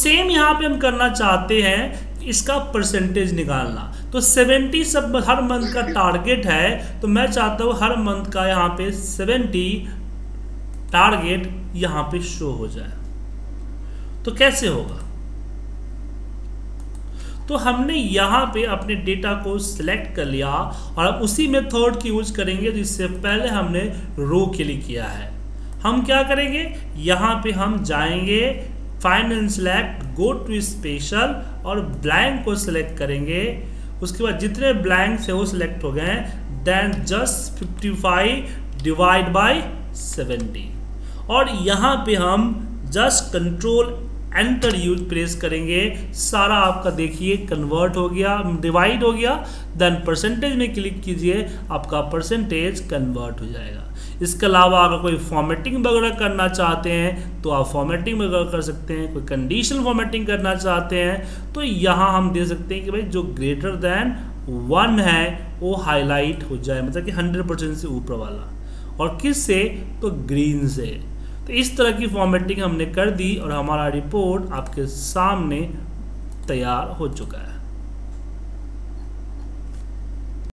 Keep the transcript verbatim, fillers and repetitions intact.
Same यहाँ पे हम करना चाहते हैं इसका परसेंटेज निकालना। तो सेवेंटी सब हर मंथ का टारगेट है, तो मैं चाहता हूँ हर मंथ का यहाँ पे सेवेंटी टारगेट यहाँ पे शो हो जाए। तो कैसे होगा? तो हमने यहाँ पे अपने डेटा को सिलेक्ट कर लिया और अब उसी मेथड की यूज करेंगे जिससे पहले हमने रो के लिए किया है। हम क्या करेंगे, यहाँ पे हम जाएंगे find and select, go to special और ब्लैंक को सिलेक्ट करेंगे। उसके बाद जितने ब्लैंक से वो सिलेक्ट हो गए, then just fifty five divide by seventy और यहाँ पे हम just control enter use press करेंगे। सारा आपका देखिए कन्वर्ट हो गया, डिवाइड हो गया। देन परसेंटेज में क्लिक कीजिए, आपका परसेंटेज कन्वर्ट हो जाएगा। इसके अलावा अगर कोई फॉर्मेटिंग वगैरह करना चाहते हैं तो आप फॉर्मेटिंग वगैरह कर सकते हैं। कोई कंडीशनल फॉर्मेटिंग करना चाहते हैं तो यहाँ हम दे सकते हैं कि भाई जो ग्रेटर देन वन है वो हाईलाइट हो जाए, मतलब कि हंड्रेड परसेंट से ऊपर वाला, और किस से, तो ग्रीन से। तो इस तरह की फॉर्मेटिंग हमने कर दी और हमारा रिपोर्ट आपके सामने तैयार हो चुका है।